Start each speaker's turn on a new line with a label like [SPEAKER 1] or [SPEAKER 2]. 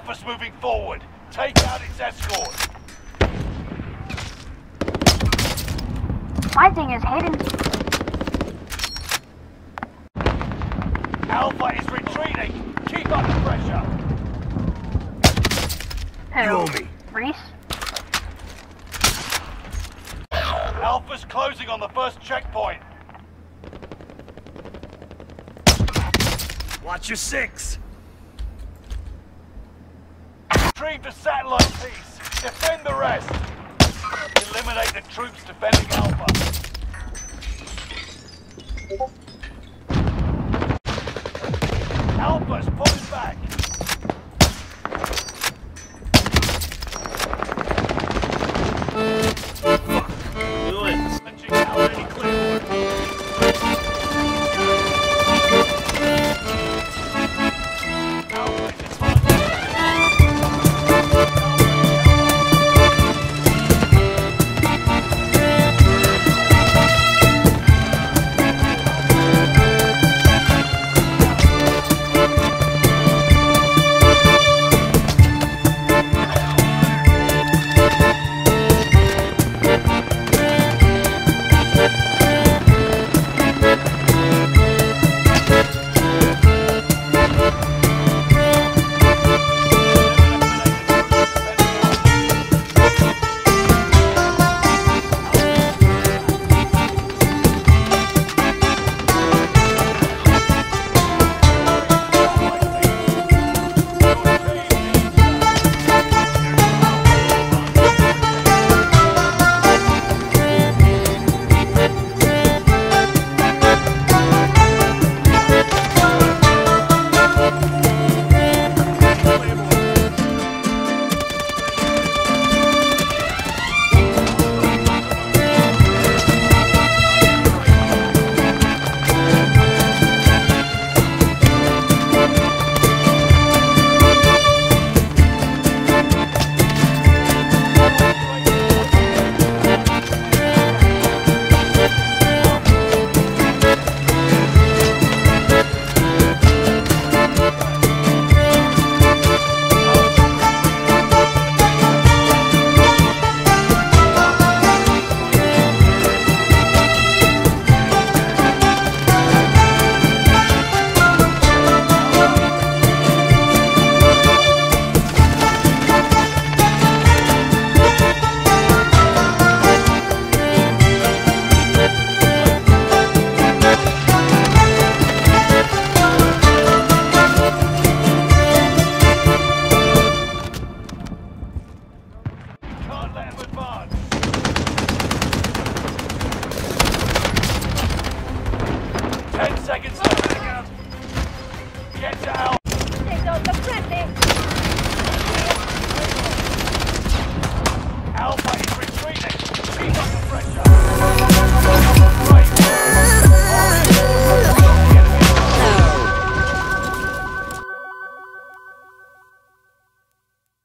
[SPEAKER 1] Alpha's moving forward. Take out its escort.
[SPEAKER 2] My thing is hidden.
[SPEAKER 1] Alpha is retreating. Keep up the pressure.
[SPEAKER 2] Who?
[SPEAKER 3] You owe me.
[SPEAKER 2] Reese?
[SPEAKER 1] Alpha's closing on the first checkpoint.
[SPEAKER 3] Watch your six.
[SPEAKER 1] Retrieve the satellite piece. Defend the rest. Eliminate the troops defending Alpha. Alpha's pulling back.